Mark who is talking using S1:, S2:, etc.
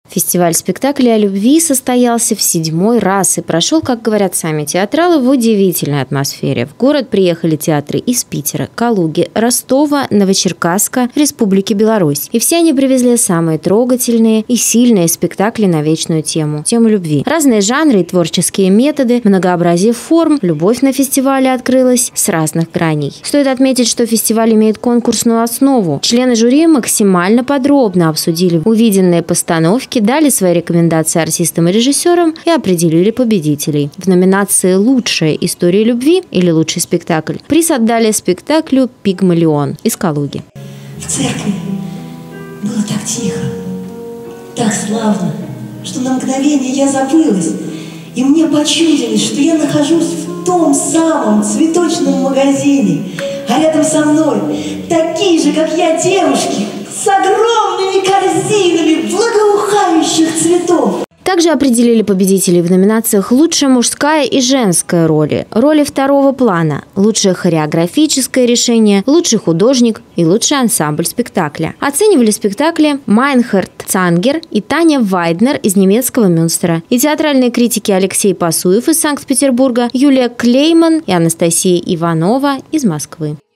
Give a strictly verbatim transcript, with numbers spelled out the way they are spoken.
S1: Фестиваль спектаклей о любви состоялся в седьмой раз и прошел, как говорят сами театралы, в удивительной атмосфере. В город приехали театры из Питера, Калуги, Ростова, Новочеркасска, Республики Беларусь. И все они привезли самые трогательные и сильные спектакли на вечную тему – тему любви. Разные жанры и творческие методы, многообразие форм, любовь на фестивале открылась с разных граней. Стоит отметить, что фестиваль имеет конкурсную основу. Члены жюри максимально подробно обсудили увиденные постановки, дали свои рекомендации артистам и режиссерам и определили победителей. В номинации «Лучшая история любви» или «Лучший спектакль» приз отдали спектаклю «Пигмалион» из Калуги.
S2: В церкви было так тихо, так славно, что на мгновение я забылась, и мне почудилось, что я нахожусь в том самом цветочном магазине, а рядом со мной такие же, как я, девушки с огромными корзинами благоухающих цветов.
S1: Также определили победителей в номинациях «Лучшая мужская и женская роли», роли второго плана, «Лучшее хореографическое решение», «Лучший художник» и «Лучший ансамбль спектакля». Оценивали спектакли Майнхард Цангер и Таня Вайднер из немецкого Мюнстера, и театральные критики Алексей Пасуев из Санкт-Петербурга, Юлия Клейман и Анастасия Иванова из Москвы.